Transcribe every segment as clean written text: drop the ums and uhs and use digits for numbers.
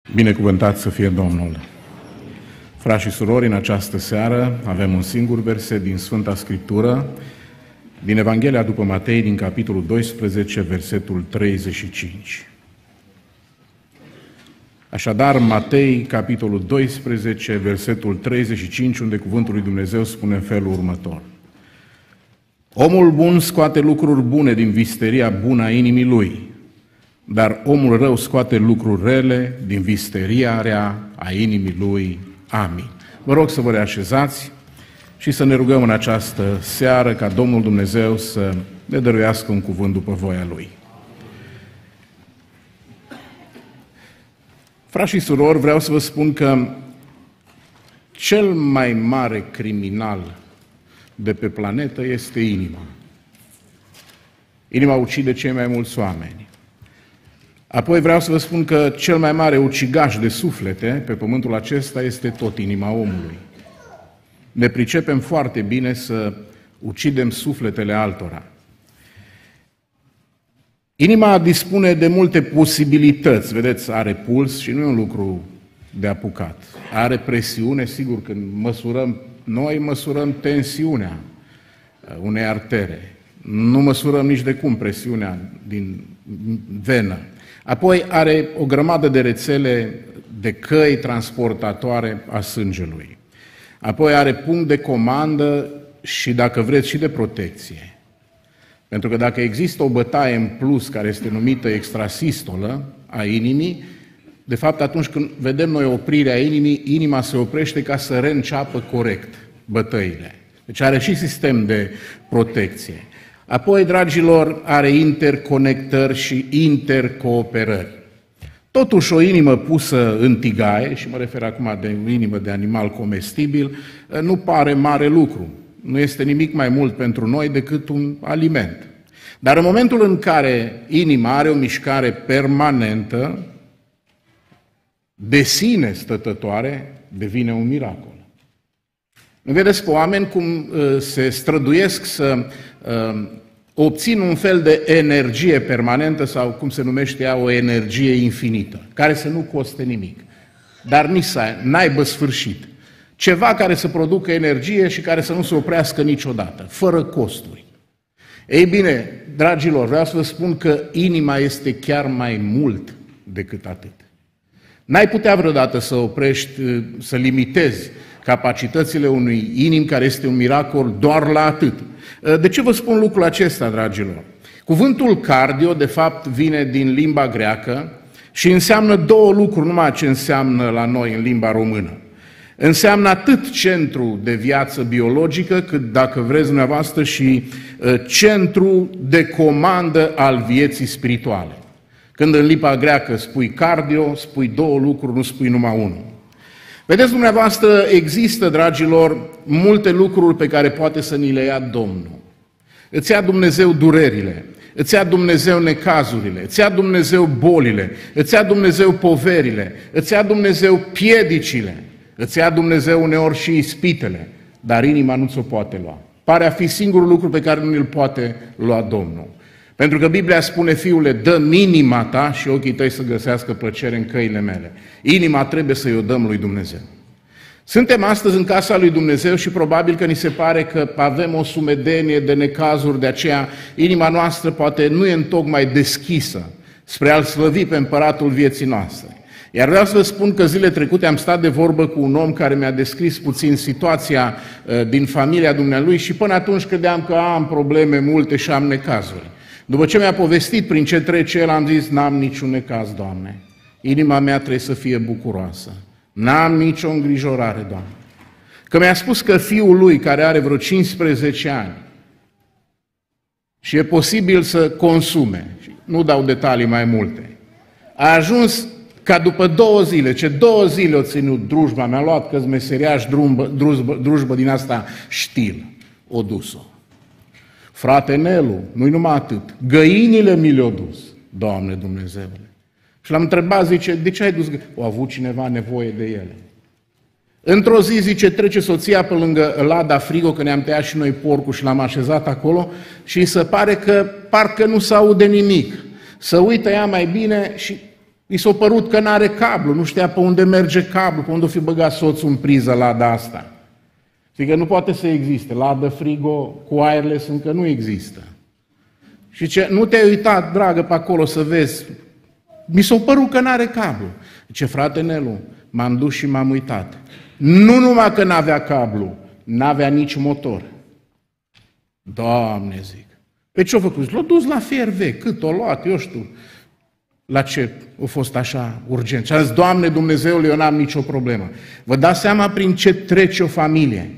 Binecuvântat să fie Domnul! Frați și surori, în această seară avem un singur verset din Sfânta Scriptură, din Evanghelia după Matei, din capitolul 12, versetul 35. Așadar, Matei, capitolul 12, versetul 35, unde cuvântul lui Dumnezeu spune în felul următor. Omul bun scoate lucruri bune din visteria bună a inimii lui, dar omul rău scoate lucruri rele din visteria rea a inimii lui. Amin. Vă rog să vă reașezați și să ne rugăm în această seară ca Domnul Dumnezeu să ne dăruiască un cuvânt după voia Lui. Frați și surori, vreau să vă spun că cel mai mare criminal de pe planetă este inima. Inima ucide cei mai mulți oameni. Apoi vreau să vă spun că cel mai mare ucigaș de suflete pe pământul acesta este tot inima omului. Ne pricepem foarte bine să ucidem sufletele altora. Inima dispune de multe posibilități, vedeți, are puls și nu e un lucru de apucat. Are presiune, sigur, când noi măsurăm tensiunea unei artere. Nu măsurăm nici de cum presiunea din venă. Apoi are o grămadă de rețele de căi transportatoare a sângelui. Apoi are punct de comandă și, dacă vreți, și de protecție. Pentru că dacă există o bătaie în plus care este numită extrasistolă a inimii, de fapt atunci când vedem noi oprirea inimii, inima se oprește ca să reînceapă corect bătăile. Deci are și sistem de protecție. Apoi, dragilor, are interconectări și intercooperări. Totuși, o inimă pusă în tigaie, și mă refer acum de o inimă de animal comestibil, nu pare mare lucru. Nu este nimic mai mult pentru noi decât un aliment. Dar în momentul în care inima are o mișcare permanentă, de sine stătătoare, devine un miracol. Vedeți pe oameni cum se străduiesc să obțin un fel de energie permanentă sau cum se numește ea, o energie infinită, care să nu coste nimic, dar nici să n-aibă sfârșit. Ceva care să producă energie și care să nu se oprească niciodată, fără costuri. Ei bine, dragilor, vreau să vă spun că inima este chiar mai mult decât atât. N-ai putea vreodată să oprești, să limitezi capacitățile unui inim care este un miracol doar la atât. De ce vă spun lucrul acesta, dragilor? Cuvântul cardio, de fapt, vine din limba greacă și înseamnă două lucruri, numai ce înseamnă la noi în limba română. Înseamnă atât centru de viață biologică, cât, dacă vreți dumneavoastră, și centru de comandă al vieții spirituale. Când în limba greacă spui cardio, spui două lucruri, nu spui numai unul. Vedeți, dumneavoastră, există, dragilor, multe lucruri pe care poate să ni le ia Domnul. Îți ia Dumnezeu durerile, îți ia Dumnezeu necazurile, îți ia Dumnezeu bolile, îți ia Dumnezeu poverile, îți ia Dumnezeu piedicile, îți ia Dumnezeu uneori și ispitele, dar inima nu ți-o poate lua. Pare a fi singurul lucru pe care nu îl poate lua Domnul. Pentru că Biblia spune, fiule, dă-mi inima ta și ochii tăi să găsească plăcere în căile mele. Inima trebuie să-i o dăm lui Dumnezeu. Suntem astăzi în casa lui Dumnezeu și probabil că ni se pare că avem o sumedenie de necazuri, de aceea inima noastră poate nu e întocmai deschisă spre a-L slăvi pe împăratul vieții noastre. Iar vreau să vă spun că zile trecute am stat de vorbă cu un om care mi-a descris puțin situația din familia dumnealui și până atunci credeam că am probleme multe și am necazuri. După ce mi-a povestit prin ce trece el, am zis, n-am niciun necaz, Doamne. Inima mea trebuie să fie bucuroasă. N-am nicio îngrijorare, Doamne. Că mi-a spus că fiul lui, care are vreo 15 ani, și e posibil să consume, nu dau detalii mai multe, a ajuns ca după 2 zile, ce 2 zile o ținut drujba, mi-a luat că-s meseriaș drujbă din asta știl, o dus-o. Frate Nelu, nu-i numai atât, găinile mi le-au dus, Doamne Dumnezeule. Și l-am întrebat, zice, de ce ai dus găinile? O avut cineva nevoie de ele. Într-o zi, zice, trece soția pe lângă lada frigo, că ne-am tăiat și noi porcul și l-am așezat acolo și se pare că parcă nu se aude nimic. Să uită ea mai bine și I s-a părut că n-are cablu, nu știa pe unde merge cablu, pe unde o fi băgat soțul în priză lada asta. Știi că nu poate să existe, ladă frigo cu wireless încă nu există. Și ce, nu te-ai uitat, dragă, pe acolo să vezi, mi s-a părut că n-are cablu. Zice, frate Nelu, m-am dus și m-am uitat. Nu numai că n-avea cablu, n-avea nici motor. Doamne, zic. Pe ce-o făcut? L-a dus la fier vechi, cât o luat, eu știu, la ce a fost așa urgent. Și a zis, Doamne Dumnezeule, eu n-am nicio problemă. Vă dați seama prin ce trece o familie.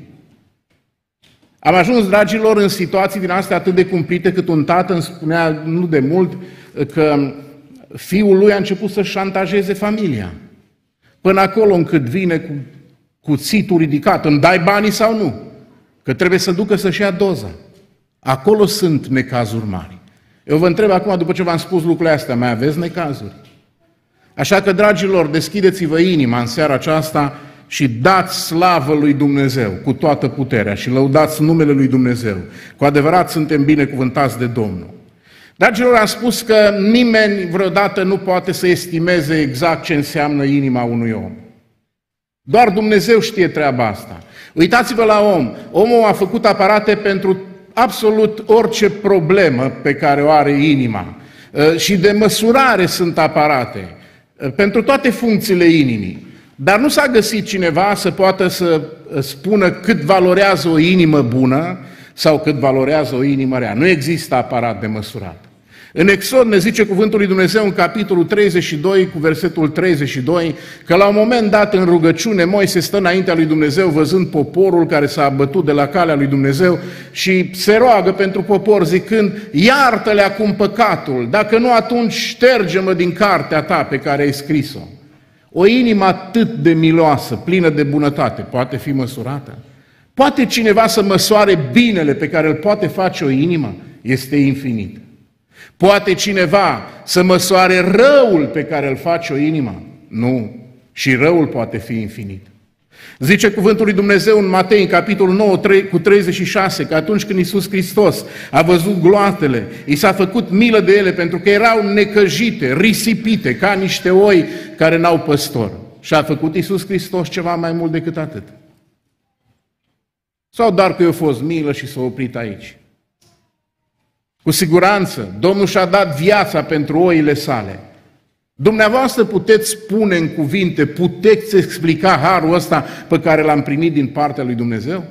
Am ajuns, dragilor, în situații din astea atât de cumplite, cât un tată îmi spunea nu de mult că fiul lui a început să șantajeze familia. Până acolo încât vine cu cuțitul ridicat, îmi dai banii sau nu? Că trebuie să ducă să-și ia doza. Acolo sunt necazuri mari. Eu vă întreb acum, după ce v-am spus lucrurile astea, mai aveți necazuri? Așa că, dragilor, deschideți-vă inima în seara aceasta și dați slavă lui Dumnezeu cu toată puterea și lăudați numele lui Dumnezeu. Cu adevărat suntem binecuvântați de Domnul. Dragilor, am spus că nimeni vreodată nu poate să estimeze exact ce înseamnă inima unui om. Doar Dumnezeu știe treaba asta. Uitați-vă la om. Omul a făcut aparate pentru absolut orice problemă pe care o are inima. Și de măsurare sunt aparate. Pentru toate funcțiile inimii. Dar nu s-a găsit cineva să poată să spună cât valorează o inimă bună sau cât valorează o inimă rea. Nu există aparat de măsurat. În Exod ne zice cuvântul lui Dumnezeu în capitolul 32 cu versetul 32 că la un moment dat în rugăciune Moise stă înaintea lui Dumnezeu văzând poporul care s-a abătut de la calea lui Dumnezeu și se roagă pentru popor zicând iartă-le acum păcatul, dacă nu atunci șterge-mă din cartea ta pe care ai scris-o. O inimă atât de miloasă, plină de bunătate, poate fi măsurată? Poate cineva să măsoare binele pe care îl poate face o inimă? Este infinit. Poate cineva să măsoare răul pe care îl face o inimă? Nu. Și răul poate fi infinit. Zice cuvântul lui Dumnezeu în Matei, în capitolul 9, cu 36, că atunci când Iisus Hristos a văzut gloatele, i s-a făcut milă de ele pentru că erau necăjite, risipite, ca niște oi care n-au păstor. Și a făcut Iisus Hristos ceva mai mult decât atât. Sau doar că i-a fost milă și s-a oprit aici? Cu siguranță, Domnul și-a dat viața pentru oile sale. Dumneavoastră puteți spune în cuvinte, puteți explica harul ăsta pe care l-am primit din partea lui Dumnezeu?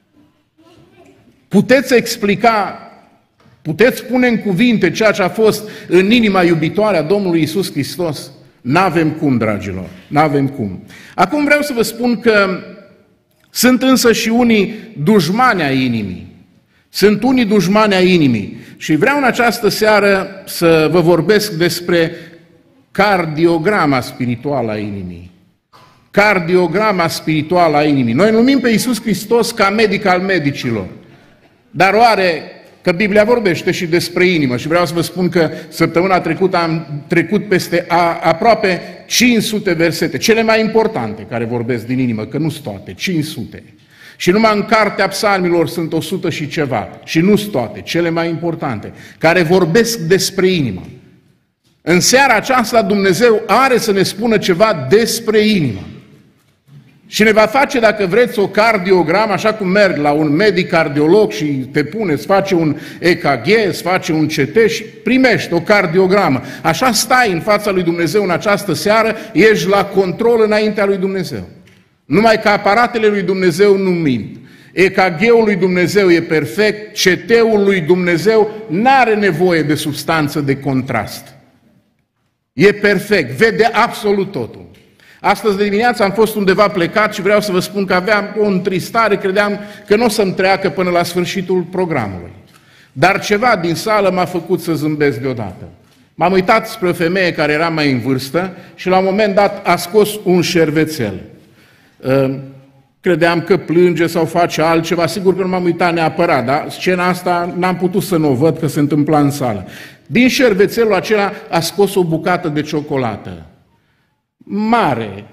Puteți explica, puteți spune în cuvinte ceea ce a fost în inima iubitoare a Domnului Iisus Hristos? N-avem cum, dragilor, n-avem cum. Acum vreau să vă spun că sunt însă și unii dușmani ai inimii. Sunt unii dușmani ai inimii. Și vreau în această seară să vă vorbesc despre cardiograma spirituală a inimii. Cardiograma spirituală a inimii. Noi numim pe Iisus Hristos ca medic al medicilor. Dar oare că Biblia vorbește și despre inimă și vreau să vă spun că săptămâna trecută am trecut peste aproape 500 versete, cele mai importante care vorbesc din inimă, că nu sunt toate, 500. Și numai în cartea psalmilor sunt 100 și ceva, și nu sunt toate, cele mai importante, care vorbesc despre inimă. În seara aceasta Dumnezeu are să ne spună ceva despre inimă. Și ne va face, dacă vreți, o cardiogramă, așa cum merg la un medic cardiolog și te pune, îți face un EKG, îți face un CT și primești o cardiogramă. Așa stai în fața lui Dumnezeu în această seară, ești la control înaintea lui Dumnezeu. Numai că aparatele lui Dumnezeu nu mint. EKG-ul lui Dumnezeu e perfect, CT-ul lui Dumnezeu n-are nevoie de substanță de contrast. E perfect, vede absolut totul. Astăzi de dimineață am fost undeva plecat și vreau să vă spun că aveam o întristare, credeam că nu o să-mi treacă până la sfârșitul programului. Dar ceva din sală m-a făcut să zâmbesc deodată. M-am uitat spre o femeie care era mai în vârstă și la un moment dat a scos un șervețel. Credeam că plânge sau face altceva, sigur că nu m-am uitat neapărat, dar scena asta n-am putut să nu o văd că se întâmpla în sală. Din șervețelul acela a scos o bucată de ciocolată. Mare.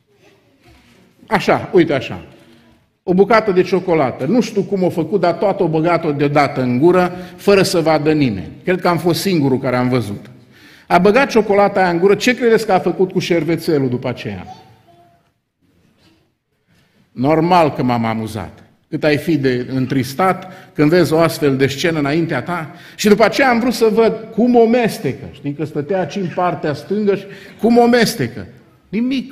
Așa, uite așa. O bucată de ciocolată. Nu știu cum o făcut, dar toată o băgat-o deodată în gură, fără să vadă nimeni. Cred că am fost singurul care am văzut. A băgat ciocolata aia în gură, ce credeți că a făcut cu șervețelul după aceea? Normal că m-am amuzat. Cât ai fi de întristat când vezi o astfel de scenă înaintea ta. Și după aceea am vrut să văd cum o mestecă. Știi că stătea aici în partea stângă și cum o mestecă. Nimic.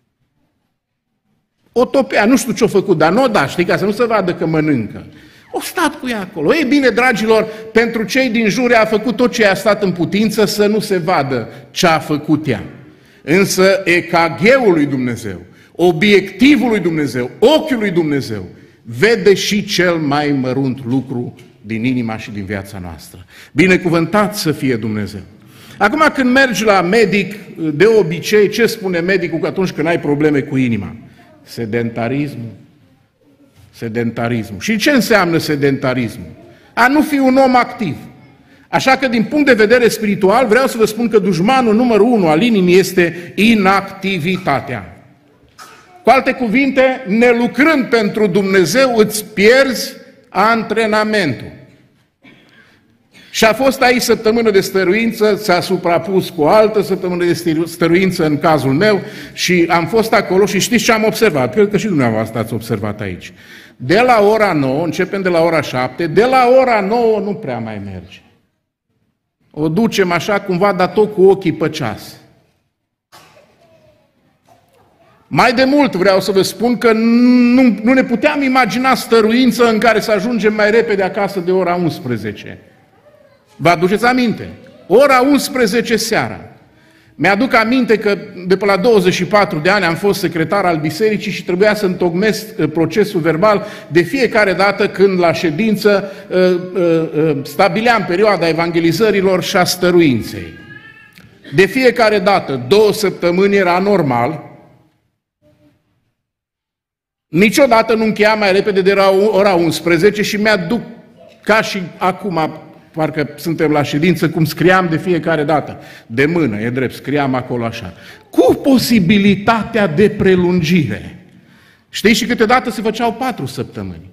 O topea, nu știu ce-a făcut, dar nu o da, știi, ca să nu se vadă că mănâncă. O stat cu ea acolo. Ei bine, dragilor, pentru cei din jur a făcut tot ce a stat în putință să nu se vadă ce a făcut ea. Însă EKG-ul lui Dumnezeu, obiectivul lui Dumnezeu, ochiul lui Dumnezeu, vede și cel mai mărunt lucru din inima și din viața noastră. Binecuvântat să fie Dumnezeu. Acum când mergi la medic, de obicei, ce spune medicul atunci când ai probleme cu inima? Sedentarismul. Sedentarismul. Și ce înseamnă sedentarismul? A nu fi un om activ. Așa că din punct de vedere spiritual vreau să vă spun că dușmanul numărul 1 al inimii este inactivitatea. Cu alte cuvinte, nelucrând pentru Dumnezeu îți pierzi antrenamentul. Și a fost aici săptămână de stăruință, s-a suprapus cu o altă săptămână de stăruință în cazul meu și am fost acolo și știți ce am observat? Cred că și dumneavoastră ați observat aici. De la ora 9, începem de la ora 7, de la ora 9 nu prea mai merge. O ducem așa cumva, dar tot cu ochii pe ceas. Mai de mult vreau să vă spun că nu ne puteam imagina stăruință în care să ajungem mai repede acasă de ora 11. Vă aduceți aminte? Ora 11 seara. Mi-aduc aminte că de pe la 24 de ani am fost secretar al bisericii și trebuia să întocmesc procesul verbal de fiecare dată când la ședință stabileam perioada evangelizărilor și a stăruinței. De fiecare dată, 2 săptămâni era normal. Niciodată nu încheia mai repede de ora 11 și mi-aduc ca și acum, parcă suntem la ședință, cum scriam de fiecare dată. De mână, e drept, scriam acolo așa. Cu posibilitatea de prelungire. Știi, și câteodată se făceau 4 săptămâni.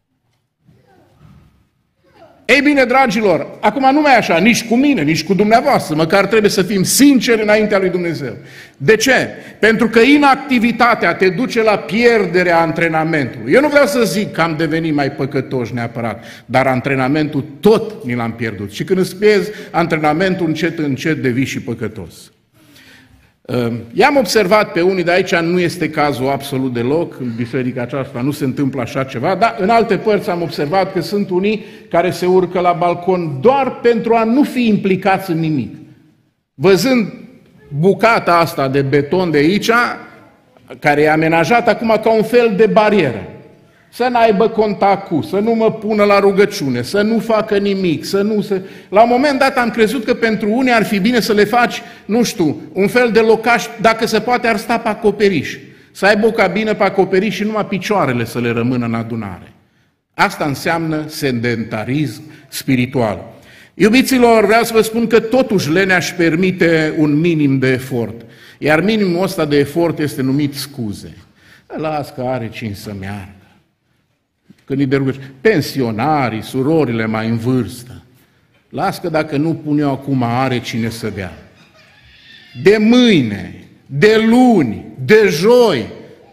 Ei bine, dragilor, acum nu mai e așa, nici cu mine, nici cu dumneavoastră, măcar trebuie să fim sinceri înaintea lui Dumnezeu. De ce? Pentru că inactivitatea te duce la pierderea antrenamentului. Eu nu vreau să zic că am devenit mai păcătoși neapărat, dar antrenamentul tot ni l-am pierdut. Și când îți pierzi antrenamentul, încet, încet devii și păcătos. I-am observat pe unii, de aici nu este cazul absolut deloc, în biserica aceasta nu se întâmplă așa ceva, dar în alte părți am observat că sunt unii care se urcă la balcon doar pentru a nu fi implicați în nimic. Văzând bucata asta de beton de aici, care e amenajată acum ca un fel de barieră, să n-aibă contact cu, să nu mă pună la rugăciune, să nu facă nimic, să nu se... La un moment dat am crezut că pentru unii ar fi bine să le faci, nu știu, un fel de locaș, dacă se poate ar sta pe acoperiș, să aibă o cabină pe acoperiș și numai picioarele să le rămână în adunare. Asta înseamnă sedentarism spiritual. Iubiților, vreau să vă spun că totuși lenea își permite un minim de efort, iar minimul ăsta de efort este numit scuze. Las că are cine să meargă. Când îi derugăși, pensionarii, surorile mai în vârstă, las că dacă nu pun eu acum, are cine să dea. De mâine, de luni, de joi.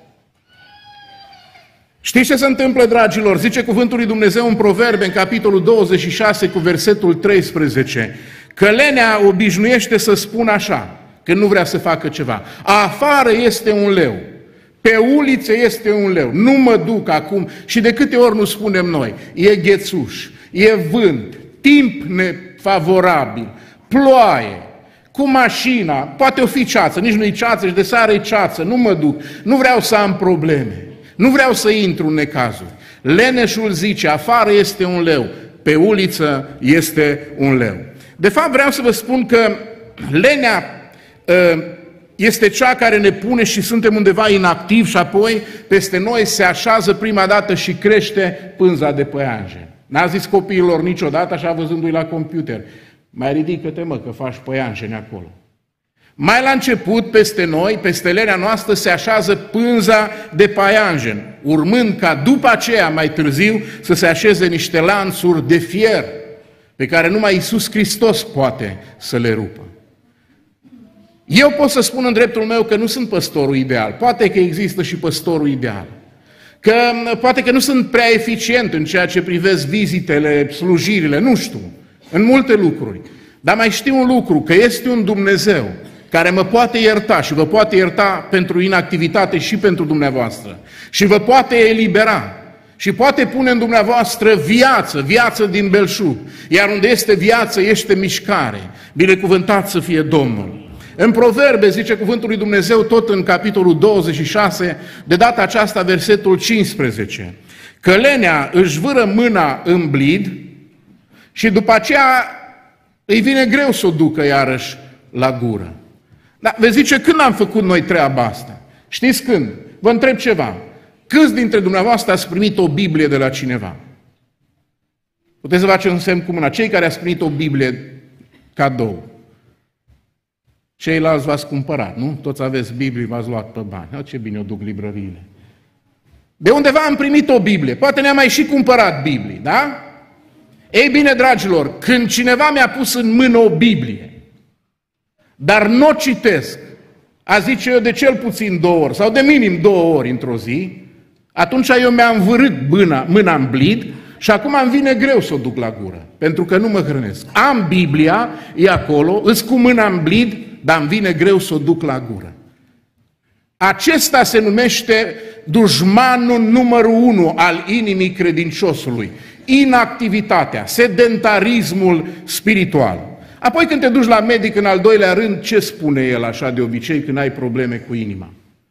Știți ce se întâmplă, dragilor? Zice cuvântul lui Dumnezeu în Proverbe, în capitolul 26, cu versetul 13, că lenea obișnuiește să spună așa, când nu vrea să facă ceva. Afară este un leu. Pe ulițe este un leu, nu mă duc acum și de câte ori nu spunem noi, e ghețuș, e vânt, timp nefavorabil, ploaie, cu mașina, poate o fi ceață, nici nu-i ceață și de seară e ceață, nu mă duc, nu vreau să am probleme, nu vreau să intru în necazuri. Leneșul zice, afară este un leu, pe uliță este un leu. De fapt vreau să vă spun că lenea este cea care ne pune și suntem undeva inactivi și apoi peste noi se așează prima dată și crește pânza de păianjen. N-a zis copiilor niciodată așa văzându-i la computer, mai ridică-te mă că faci păianjeni acolo. Mai la început peste noi, peste lenea noastră se așează pânza de păianjen, urmând ca după aceea mai târziu să se așeze niște lanțuri de fier pe care numai Iisus Hristos poate să le rupă. Eu pot să spun în dreptul meu că nu sunt păstorul ideal. Poate că există și păstorul ideal. Că poate că nu sunt prea eficient în ceea ce privesc vizitele, slujirile, nu știu, în multe lucruri. Dar mai știu un lucru, că este un Dumnezeu care mă poate ierta și vă poate ierta pentru inactivitate și pentru dumneavoastră. Și vă poate elibera și poate pune în dumneavoastră viață din belșug. Iar unde este viață, este mișcare. Binecuvântat să fie Domnul. În Proverbe zice cuvântul lui Dumnezeu, tot în capitolul 26, de data aceasta versetul 15, că lenea își vâră mâna în blid și după aceea îi vine greu să o ducă iarăși la gură. Dar vezi, zice, când am făcut noi treaba asta? Știți când? Vă întreb ceva. Câți dintre dumneavoastră ați primit o Biblie de la cineva? Puteți să faceți un semn cu mâna. Cei care ați primit o Biblie cadou. Ceilalți v-ați cumpărat, nu? Toți aveți Biblie, v-ați luat pe bani. Ce bine o duc librăriile. De undeva am primit o Biblie. Poate ne-am mai și cumpărat Biblie, da? Ei bine, dragilor, când cineva mi-a pus în mână o Biblie, dar nu o citesc, a zice eu de cel puțin 2 ori, sau de minim 2 ori într-o zi, atunci eu mi-am vârât mâna în blid și acum îmi vine greu să o duc la gură, pentru că nu mă hrănesc. Am Biblia, e acolo, îs cu mâna în blid, dar îmi vine greu să o duc la gură. Acesta se numește dușmanul numărul 1 al inimii credinciosului. Inactivitatea, sedentarismul spiritual. Apoi când te duci la medic în al doilea rând, ce spune el așa de obicei când ai probleme cu inima?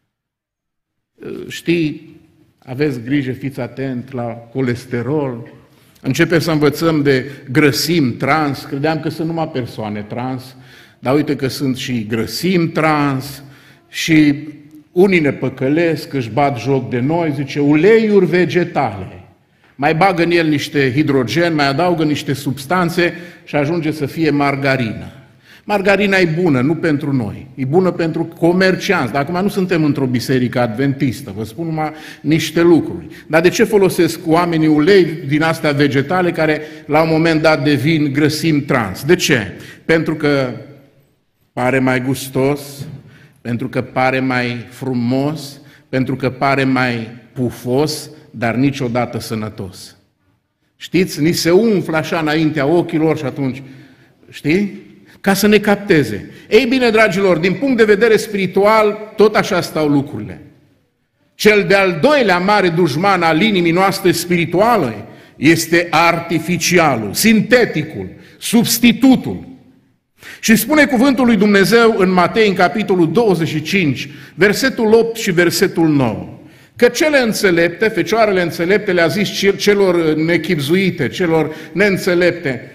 Știi, aveți grijă, fiți atent la colesterol. Începem să învățăm de grăsimi trans. Credeam că sunt numai persoane trans, dar uite că sunt și grăsimi trans și unii ne păcălesc, își bat joc de noi, zice uleiuri vegetale. Mai bagă în el niște hidrogen, mai adaugă niște substanțe și ajunge să fie margarină. Margarina e bună, nu pentru noi, e bună pentru comercianți. Dar acum nu suntem într-o biserică adventistă, vă spun numai niște lucruri. Dar de ce folosesc oamenii ulei din astea vegetale care la un moment dat devin grăsimi trans? De ce? Pentru că pare mai gustos, pentru că pare mai frumos, pentru că pare mai pufos, dar niciodată sănătos. Știți? Ni se umflă așa înaintea ochilor și atunci, știi? Ca să ne capteze. Ei bine, dragilor, din punct de vedere spiritual, tot așa stau lucrurile. Cel de-al doilea mare dușman al inimii noastre spirituale este artificialul, sinteticul, substitutul. Și spune cuvântul lui Dumnezeu în Matei, în capitolul 25, versetul 8 și versetul 9. Că cele înțelepte, fecioarele înțelepte le-a zis celor nechibzuite, celor neînțelepte,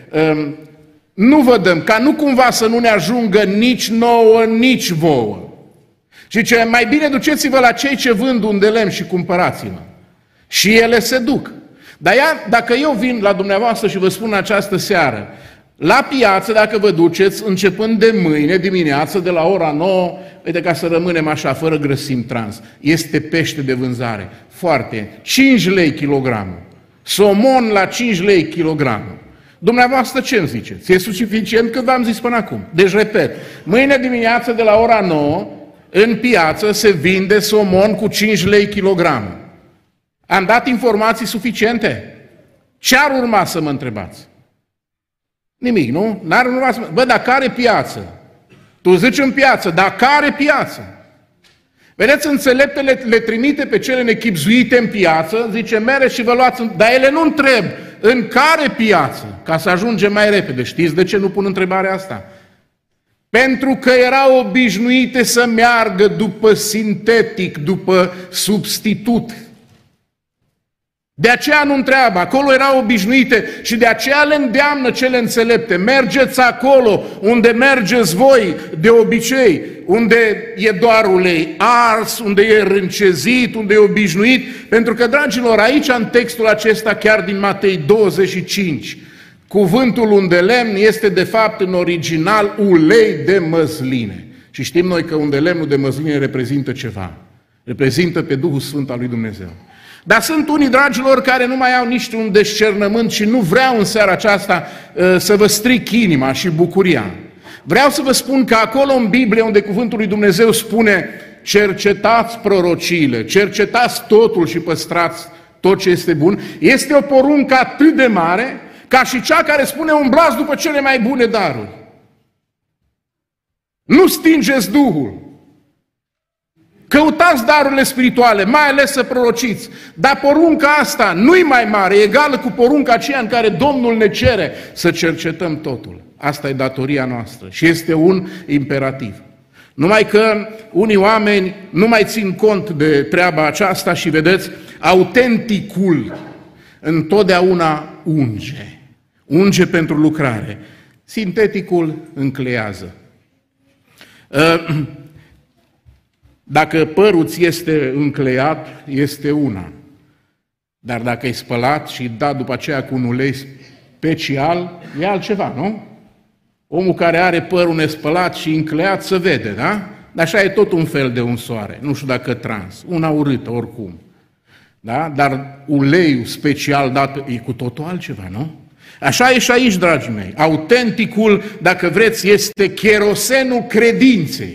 nu vă dăm, ca nu cumva să nu ne ajungă nici nouă, nici vouă. Și ce mai bine duceți-vă la cei ce vând unde lemn și cumpărați-vă. Și ele se duc. Dar dacă eu vin la dumneavoastră și vă spun în această seară, la piață, dacă vă duceți, începând de mâine dimineață, de la ora 9, uite, ca să rămânem așa, fără grăsimi trans, este pește de vânzare, foarte, 5 lei kilogramul, somon la 5 lei kilogramul. Dumneavoastră ce îmi ziceți? E suficient cât v-am zis până acum. Deci, repet, mâine dimineață de la ora 9, în piață se vinde somon cu 5 lei kilogramul. Am dat informații suficiente? Ce ar urma să mă întrebați? Nimic, nu? N-ar urma să mă... Bă, dar care piață? Tu zici în piață, dar care piață? Vedeți, înțeleptele le trimite pe cele nechibzuite în piață, zice, mere și vă luați, dar ele nu întreb în care piață, ca să ajungem mai repede. Știți de ce nu pun întrebarea asta? Pentru că erau obișnuite să meargă după sintetic, după substitut. De aceea nu întreabă, acolo erau obișnuite și de aceea le îndeamnă cele înțelepte. Mergeți acolo unde mergeți voi de obicei, unde e doar ulei ars, unde e râncezit, unde e obișnuit. Pentru că, dragilor, aici în textul acesta, chiar din Matei 25, cuvântul unde lemn este de fapt în original ulei de măsline. Și știm noi că unde lemnul de măsline reprezintă ceva. Reprezintă pe Duhul Sfânt al lui Dumnezeu. Dar sunt unii, dragilor, care nu mai au nici un descernământ și nu vreau în seara aceasta să vă stric inima și bucuria. Vreau să vă spun că acolo în Biblie, unde cuvântul lui Dumnezeu spune cercetați prorociile, cercetați totul și păstrați tot ce este bun, este o poruncă atât de mare ca și cea care spune umblați după cele mai bune daruri. Nu stingeți Duhul. Căutați darurile spirituale, mai ales să prorociți. Dar porunca asta nu-i mai mare, e egală cu porunca aceea în care Domnul ne cere să cercetăm totul. Asta e datoria noastră și este un imperativ. Numai că unii oameni nu mai țin cont de treaba aceasta și vedeți, autenticul întotdeauna unge. Unge pentru lucrare. Sinteticul încleiază. Dacă părul ți este încleiat, este una. Dar dacă e spălat și dat după aceea cu un ulei special, e altceva, nu? Omul care are părul nespălat și încleiat se vede, da? Dar așa e tot un fel de unsoare, nu știu dacă trans, una urâtă oricum. Da? Dar uleiul special dat e cu totul altceva, nu? Așa e și aici, dragii mei. Autenticul, dacă vreți, este cherosenul credinței.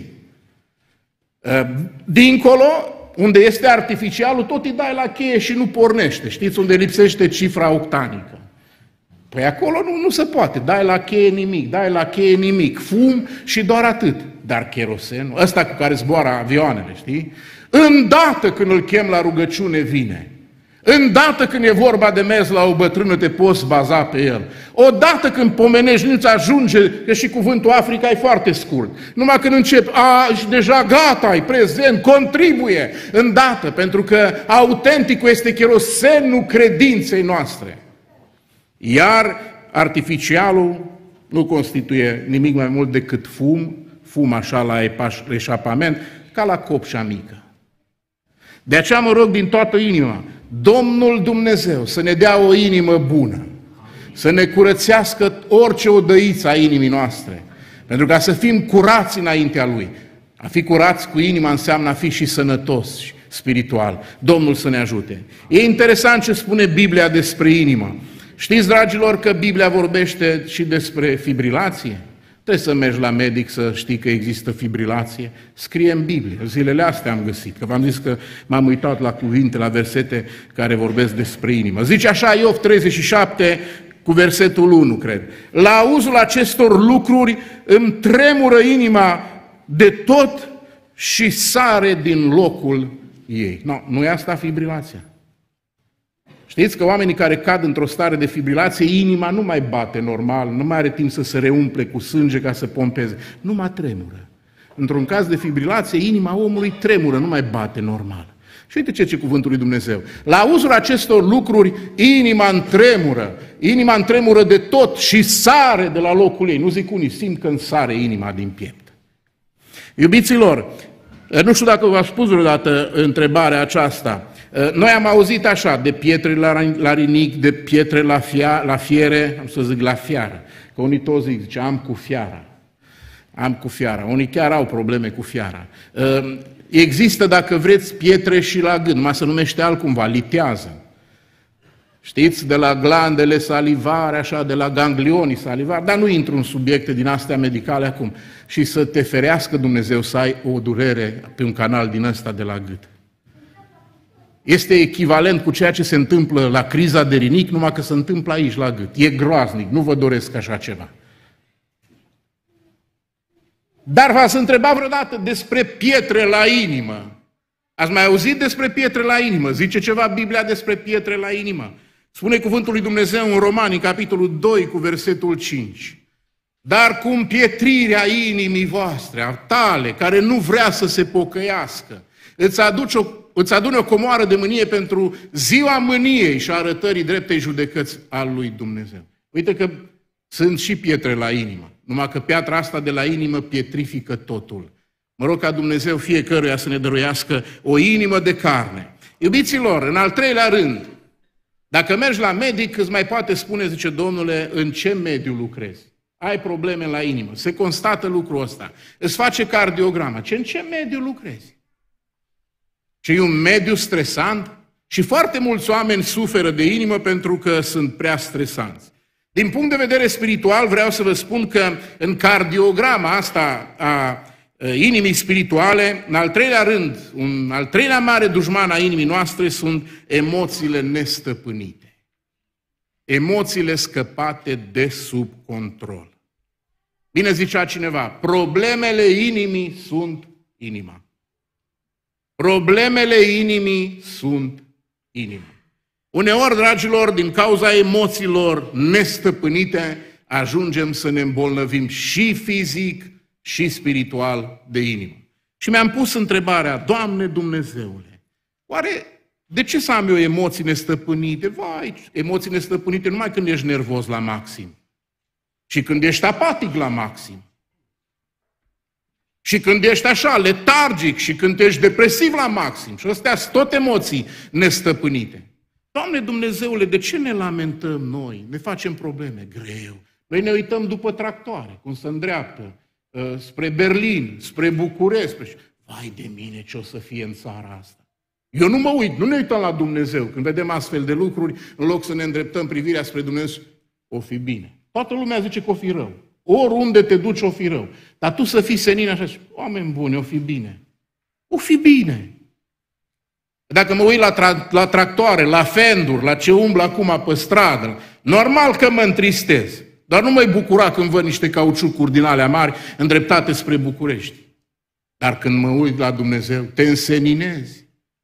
Dincolo, unde este artificialul, tot îi dai la cheie și nu pornește. Știți unde lipsește cifra octanică? Păi acolo nu se poate. Dai la cheie nimic, fum și doar atât. Dar cherosenul, ăsta cu care zboară avioanele, știi? Îndată când îl chem la rugăciune vine. Îndată când e vorba de mers la o bătrână, te poți baza pe el. Odată când pomenești, nu-ți ajunge, că și cuvântul Africa e foarte scurt. Numai când începi, și deja gata, e prezent, contribuie. Îndată, pentru că autenticul este cherosenul credinței noastre. Iar artificialul nu constituie nimic mai mult decât fum așa la eșapament, ca la copșa mică. De aceea mă rog din toată inima, Domnul Dumnezeu să ne dea o inimă bună, să ne curățească orice odăiță a inimii noastre, pentru ca să fim curați înaintea Lui. A fi curați cu inima înseamnă a fi și sănătos spiritual. Domnul să ne ajute. E interesant ce spune Biblia despre inimă. Știți, dragilor, că Biblia vorbește și despre fibrilație? Trebuie să mergi la medic să știi că există fibrilație. Scrie în Biblie. Zilele astea am găsit, că v-am zis că m-am uitat la cuvinte, la versete care vorbesc despre inimă. Zice așa Iov 37 cu versetul 1, cred. La auzul acestor lucruri îmi tremură inima de tot și sare din locul ei. No, nu e asta fibrilația. Știți că oamenii care cad într-o stare de fibrilație, inima nu mai bate normal, nu mai are timp să se reumple cu sânge ca să pompeze, nu mai tremură. Într-un caz de fibrilație, inima omului tremură, nu mai bate normal. Și uite ce cuvântul lui Dumnezeu. La auzul acestor lucruri, inima îmi tremură de tot și sare de la locul ei. Nu zic unii, simt că îmi sare inima din piept. Iubiților, nu știu dacă v-am spus vreodată întrebarea aceasta. Noi am auzit așa, de pietre la rinic, de pietre la fiere, am să zic la fiară, că unii toți zic, am cu fiara, unii chiar au probleme cu fiara. Există, dacă vreți, pietre și la gât, numai se numește altcumva, litează. Știți, de la glandele salivare, așa, de la ganglionii salivari, dar nu intru în subiecte din astea medicale acum. Și să te ferească Dumnezeu să ai o durere pe un canal din ăsta de la gât. Este echivalent cu ceea ce se întâmplă la criza de rinic, numai că se întâmplă aici, la gât. E groaznic, nu vă doresc așa ceva. Dar v-ați întrebat vreodată despre pietre la inimă? Ați mai auzit despre pietre la inimă? Zice ceva Biblia despre pietre la inimă? Spune cuvântul lui Dumnezeu în Romani, capitolul 2, cu versetul 5. Dar cu împietrirea inimii voastre, a tale, care nu vrea să se pocăiască, îți adune o comoară de mânie pentru ziua mâniei și arătării dreptei judecăți al lui Dumnezeu. Uite că sunt și pietre la inimă, numai că piatra asta de la inimă pietrifică totul. Mă rog ca Dumnezeu fiecăruia să ne dăruiască o inimă de carne. Iubiților, în al treilea rând, dacă mergi la medic, îți mai poate spune, zice, Domnule, în ce mediu lucrezi? Ai probleme la inimă. Se constată lucrul ăsta. Îți face cardiogramă. În ce mediu lucrezi? Și e un mediu stresant și foarte mulți oameni suferă de inimă pentru că sunt prea stresanți. Din punct de vedere spiritual, vreau să vă spun că în cardiograma asta a inimii spirituale, în al treilea rând, un al treilea mare dușman a inimii noastre sunt emoțiile nestăpânite. Emoțiile scăpate de sub control. Bine zicea cineva, problemele inimii sunt inima. Problemele inimii sunt inima. Uneori, dragilor, din cauza emoțiilor nestăpânite, ajungem să ne îmbolnăvim și fizic și spiritual de inimă. Și mi-am pus întrebarea, Doamne Dumnezeule, oare de ce să am eu emoții nestăpânite? Vai, emoții nestăpânite numai când ești nervos la maxim. Și când ești apatic la maxim. Și când ești așa, letargic, și când ești depresiv la maxim. Și astea sunt tot emoții nestăpânite. Doamne Dumnezeule, de ce ne lamentăm noi? Ne facem probleme? Greu. Noi ne uităm după tractoare, cum se îndreaptă, spre Berlin, spre București. Vai de mine ce o să fie în țara asta. Eu nu mă uit, nu ne uităm la Dumnezeu. Când vedem astfel de lucruri, în loc să ne îndreptăm privirea spre Dumnezeu, o fi bine. Toată lumea zice că o fi rău. Oriunde te duci, o fi rău. Dar tu să fii senin așa și, oameni buni, o fi bine. O fi bine. Dacă mă uit la tractoare, la fenduri, la ce umblă acum pe stradă, normal că mă întristez. Dar nu mă bucura când văd niște cauciucuri din alea mari îndreptate spre București. Dar când mă uit la Dumnezeu, te înseninezi.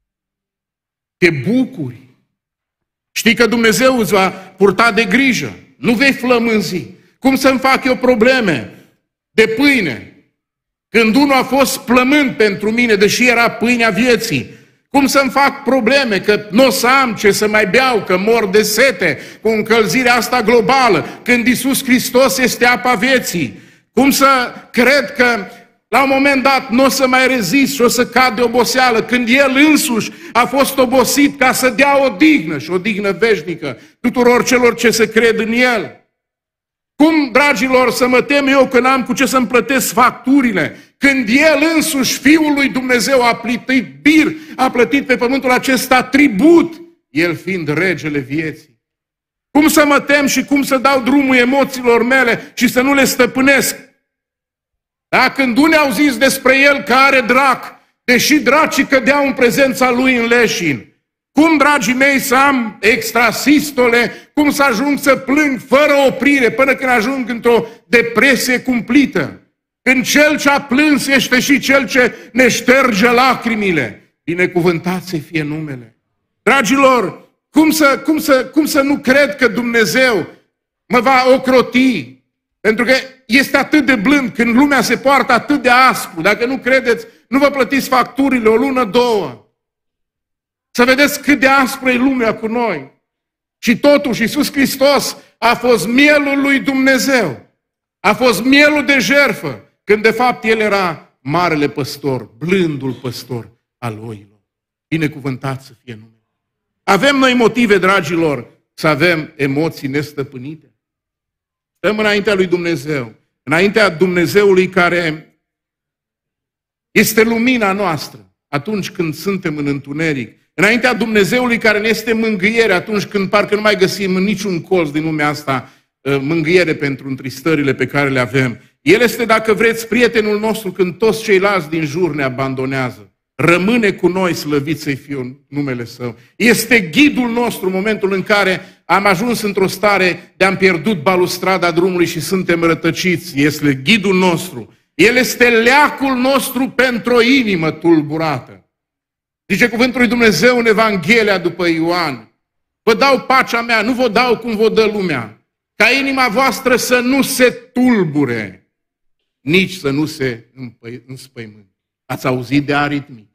Te bucuri. Știi că Dumnezeu îți va purta de grijă. Nu vei flămânzi. Cum să-mi fac eu probleme de pâine? Când unul a fost plămând pentru mine, deși era pâinea vieții. Cum să-mi fac probleme că nu o să am ce să mai beau, că mor de sete cu încălzirea asta globală, când Iisus Hristos este apa vieții? Cum să cred că la un moment dat nu o să mai rezist și o să cad de oboseală, când El însuși a fost obosit ca să dea odihnă și odihnă veșnică tuturor celor ce se cred în El? Cum, dragilor, să mă tem eu că n-am cu ce să-mi plătesc facturile, când El însuși, Fiul lui Dumnezeu, a plătit pe pământul acesta tribut, El fiind regele vieții? Cum să mă tem și cum să dau drumul emoțiilor mele și să nu le stăpânesc? Da? Când unii au zis despre El că are drac, deși dracii cădeau în prezența Lui în leșin. Cum, dragii mei, să am extrasistole, cum să ajung să plâng fără oprire până când ajung într-o depresie cumplită? Când Cel ce a plâns este și Cel ce ne șterge lacrimile. Binecuvântat să fie numele. Dragilor, cum să nu cred că Dumnezeu mă va ocroti? Pentru că este atât de blând când lumea se poartă atât de aspru. Dacă nu credeți, nu vă plătiți facturile o lună, două. Să vedeți cât de aspră e lumea cu noi. Și totuși Iisus Hristos a fost mielul lui Dumnezeu. A fost mielul de jertfă, când de fapt El era marele păstor, blândul păstor al oilor. Binecuvântat să fie numele. Avem noi motive, dragilor, să avem emoții nestăpânite. Stăm înaintea lui Dumnezeu, înaintea Dumnezeului care este lumina noastră atunci când suntem în întuneric, înaintea Dumnezeului care ne este mângâiere atunci când parcă nu mai găsim în niciun colț din lumea asta mângâiere pentru întristările pe care le avem. El este, dacă vreți, prietenul nostru când toți ceilalți din jur ne abandonează. Rămâne cu noi, slăvit să-i fie numele Său. Este ghidul nostru în momentul în care am ajuns într-o stare de am pierdut balustrada drumului și suntem rătăciți. Este ghidul nostru. El este leacul nostru pentru o inimă tulburată. Zice cuvântul lui Dumnezeu în Evanghelia după Ioan: vă dau pacea mea, nu vă dau cum vă dă lumea. Ca inima voastră să nu se tulbure, nici să nu se înspăimânte. Ați auzit de aritmii?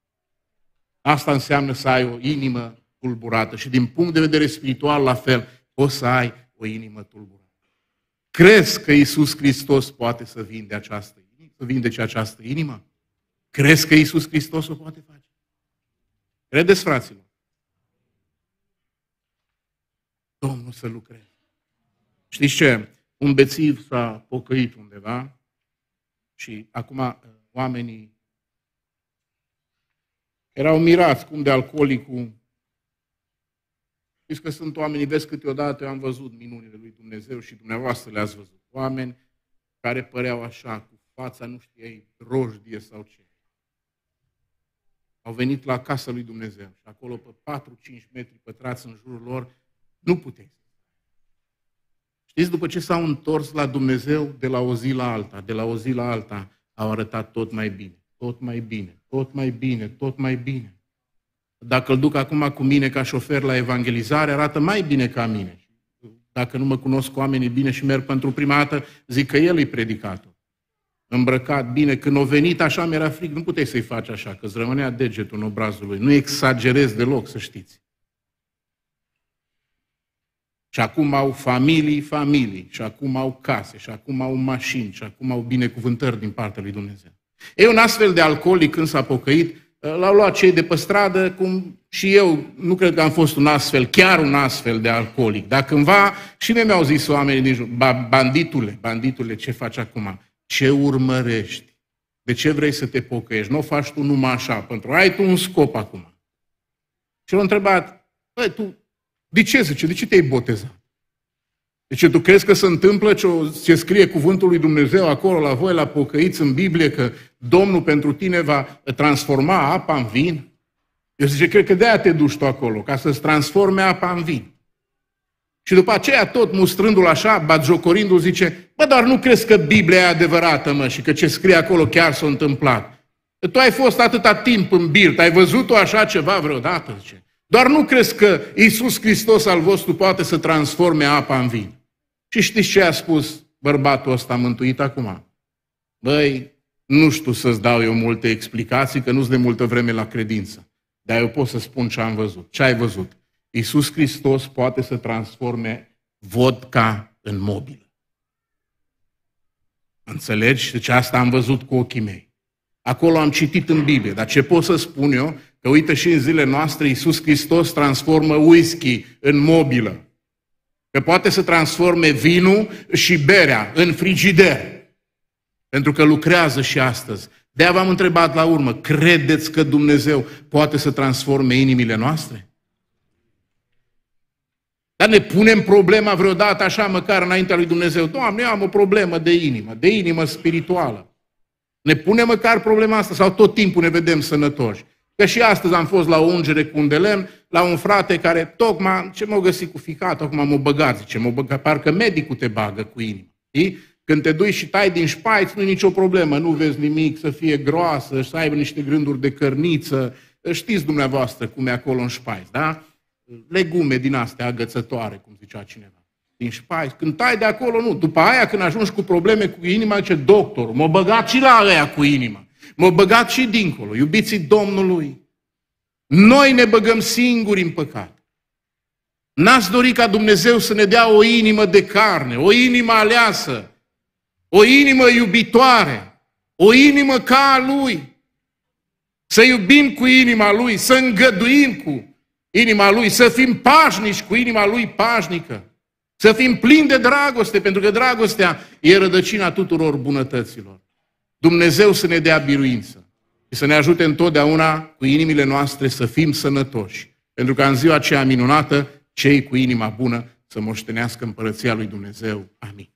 Asta înseamnă să ai o inimă tulburată și din punct de vedere spiritual la fel, poți să ai o inimă tulburată. Crezi că Iisus Hristos poate să vindece această inimă? Crezi că Iisus Hristos o poate face? Credeți, fraților? Domnul să lucreze. Știți ce? Un bețiv s-a pocăit undeva și acum oamenii erau mirați cum de alcoolicul Știți că sunt oameni, vezi câteodată, eu am văzut minunile lui Dumnezeu și dumneavoastră le-ați văzut. Oameni care păreau așa, cu fața, nu știai, drojdie sau ce. Au venit la casa lui Dumnezeu și acolo pe 4-5 metri pătrați în jurul lor, nu puteai. Știți, după ce s-au întors la Dumnezeu de la o zi la alta, de la o zi la alta, au arătat tot mai bine, tot mai bine, tot mai bine, tot mai bine. Dacă îl duc acum cu mine ca șofer la evangelizare, arată mai bine ca mine. Dacă nu mă cunosc oamenii bine și merg pentru prima dată, zic că el e predicator. Îmbrăcat bine, când a venit așa mi-era frig, nu puteai să-i faci așa, că îți rămânea degetul în obrazul lui. Nu exagerez deloc, să știți. Și acum au familii, și acum au case, și acum au mașini, și acum au binecuvântări din partea lui Dumnezeu. E un astfel de alcoolic, când s-a pocăit, l-au luat cei de pe stradă, cum și eu nu cred că am fost chiar un astfel de alcoolic. Dar cândva și mie mi-au zis oamenii din jur, banditule, ce faci acum? Ce urmărești? De ce vrei să te pocăiești? Nu o faci tu numai așa, pentru ai tu un scop acum. Și l-a întrebat, băi, tu, de ce zice, de ce te-ai botezat? Deci tu crezi că se întâmplă ce scrie cuvântul lui Dumnezeu acolo la voi, la pocăiți în Biblie, că Domnul pentru tine va transforma apa în vin? Eu zice, cred că de-aia te duci tu acolo, ca să-ți transforme apa în vin. Și după aceea, tot mustrându-l așa, batjocorindu-l, zice, bă, dar nu crezi că Biblia e adevărată, mă, și că ce scrie acolo chiar s-a întâmplat? Tu ai fost atâta timp în birt, ai văzut-o așa ceva vreodată, zice. Doar nu crezi că Iisus Hristos al vostru poate să transforme apa în vin. Și știți ce a spus bărbatul ăsta mântuit acum? Băi, nu știu să-ți dau eu multe explicații, că nu-s de multă vreme la credință. Dar eu pot să spun ce am văzut. Ce ai văzut? Iisus Hristos poate să transforme vodka în mobilă. Înțelegi? Deci asta am văzut cu ochii mei. Acolo am citit în Biblie. Dar ce pot să spun eu? Că uite și în zilele noastre Iisus Hristos transformă whisky în mobilă. Că poate să transforme vinul și berea în frigider. Pentru că lucrează și astăzi. De-aia v-am întrebat la urmă, credeți că Dumnezeu poate să transforme inimile noastre? Dar ne punem problema vreodată așa, măcar înaintea lui Dumnezeu. Doamne, eu am o problemă de inimă spirituală. Ne punem măcar problema asta sau tot timpul ne vedem sănătoși? Că și astăzi am fost la o ungere cu un de lemn, la un frate care tocmai, ce m-a găsit cu ficatul, acum m-a băgat, zice, parcă medicul te bagă cu inima. Știi? Când te duci și tai din șpaiți, nu e nicio problemă, nu vezi nimic, să fie groasă, să aibă niște grânduri de cărniță. Știți dumneavoastră cum e acolo în șpaiți, da? Legume din astea agățătoare, cum zicea cineva. Din șpaiți. Când tai de acolo, nu. După aia, când ajungi cu probleme cu inima, zice, doctorul, m-a băgat și la ăia cu inima. M-a băgat și dincolo, iubiții Domnului. Noi ne băgăm singuri în păcat. N-ați dori ca Dumnezeu să ne dea o inimă de carne, o inimă aleasă, o inimă iubitoare, o inimă ca a Lui. Să iubim cu inima Lui, să îngăduim cu inima Lui, să fim pașnici cu inima Lui pașnică, să fim plini de dragoste, pentru că dragostea e rădăcina tuturor bunătăților. Dumnezeu să ne dea biruință și să ne ajute întotdeauna cu inimile noastre să fim sănătoși. Pentru că în ziua aceea minunată, cei cu inima bună să moștenească împărăția lui Dumnezeu. Amin.